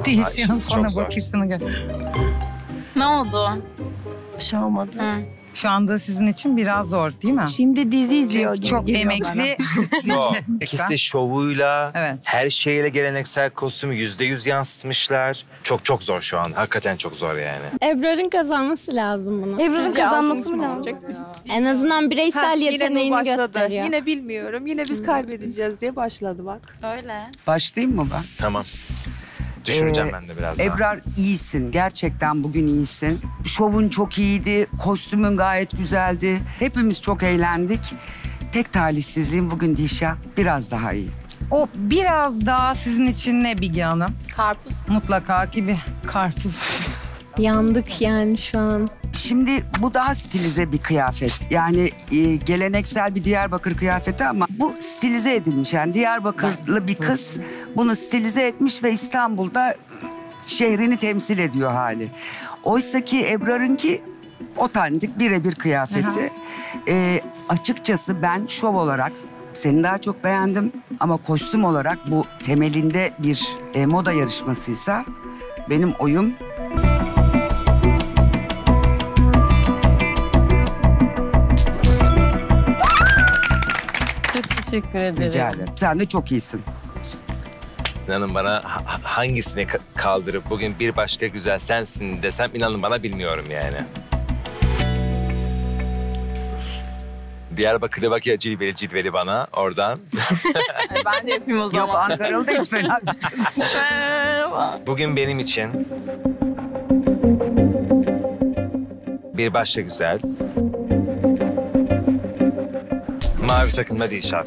Dilşah'ın çok sana zor. bakışını gör. Ne oldu? Bir şey olmadı. Şu anda sizin için biraz zor değil mi? Şimdi dizi izliyor gibi Çok geliyor emekli. Yok. İkisi de şovuyla, Evet. her şeyle geleneksel kostümü %100 yansıtmışlar. Çok zor şu an. Hakikaten çok zor yani. Ebrar'ın kazanması lazım bunu. Ebrar'ın kazanması mı lazım? En azından bireysel Yine yeteneğini bu başladı. gösteriyor. Yine bilmiyorum. Yine biz kaybedeceğiz diye başladı bak. Öyle. Başlayayım mı ben? Tamam. Düşüneceğim ben de biraz daha. Ebrar iyisin. Gerçekten bugün iyisin. Şovun çok iyiydi. Kostümün gayet güzeldi. Hepimiz çok eğlendik. Tek talihsizliğim bugün Dilşah biraz daha iyi. O biraz daha sizin için ne Bilge Hanım? Karpuz. Mutlaka ki bir karpuz. Yandık yani şu an. Şimdi bu daha stilize bir kıyafet. Yani geleneksel bir Diyarbakır kıyafeti ama bu stilize edilmiş. Yani Diyarbakırlı bir kız bunu stilize etmiş ve İstanbul'da şehrini temsil ediyor hali. Oysa ki Ebrar'ınki otantik birebir kıyafeti. Açıkçası ben şov olarak seni daha çok beğendim. Ama kostüm olarak bu temelinde bir moda yarışmasıysa benim oyum... Çok teşekkür ederim. Rica ederim. Sen de çok iyisin. İnanın bana hangisine kaldırıp bugün bir başka güzel sensin desem inanın bana bilmiyorum yani. Diyarbakır'da bak ya cilveli bana oradan. Ben de yapayım o Yok zaman. Ankaralı da hiç fena değil. Bugün benim için bir başka güzel. Mavi takımda Dilşah.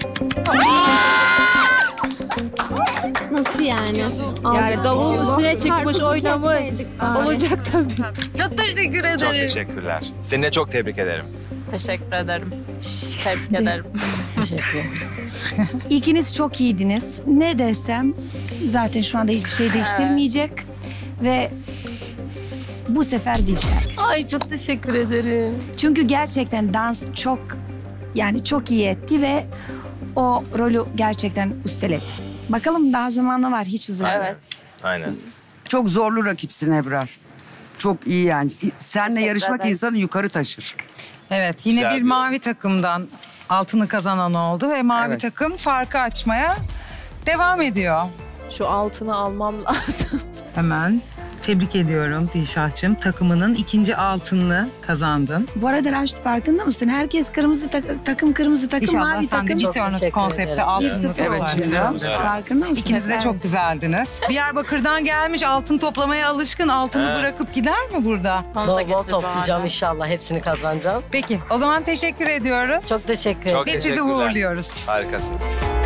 Nasıl yani? Yani davul üstüne çıkmış oynamış. Olacak tabii. Çok teşekkür ederim. Çok teşekkürler. Seni de çok tebrik ederim. Teşekkür ederim. Tebrik ederim. Teşekkür ederim. İkiniz çok iyiydiniz. Ne desem zaten şu anda hiçbir şey değiştirmeyecek. Ve bu sefer Dilşah. Ay çok teşekkür ederim. Çünkü gerçekten dans çok iyi etti ve o rolü gerçekten üsteledi. Bakalım daha zamanı var, hiç uzun. Evet. Aynen. Çok zorlu rakipsin Ebrar. Çok iyi yani. Seninle Teşekkür yarışmak ederim. insanı yukarı taşır. Evet yine Güzel bir bir mavi takımdan altını kazanan oldu ve mavi Evet. takım farkı açmaya devam ediyor. Şu altını almam lazım. Hemen tebrik ediyorum Dilşah'cığım. Takımının ikinci altınını kazandın. Bu arada Raşit farkında mısın? Herkes kırmızı takım, kırmızı takım, İnşallah mavi sen de takım. bir Çok sonraki teşekkür konsepte ederim. altını Evet, toplarsın. Evet. Farkında mısın? İkiniz de çok güzeldiniz. Diyarbakır'dan gelmiş altın toplamaya alışkın. Altını Evet. bırakıp gider mi burada? Onu da Bol bol getir toplayacağım bari. inşallah. Hepsini kazanacağım. Peki o zaman teşekkür ediyoruz. Çok teşekkür ederim. Çok Ve sizi teşekkürler. uğurluyoruz. Harikasınız.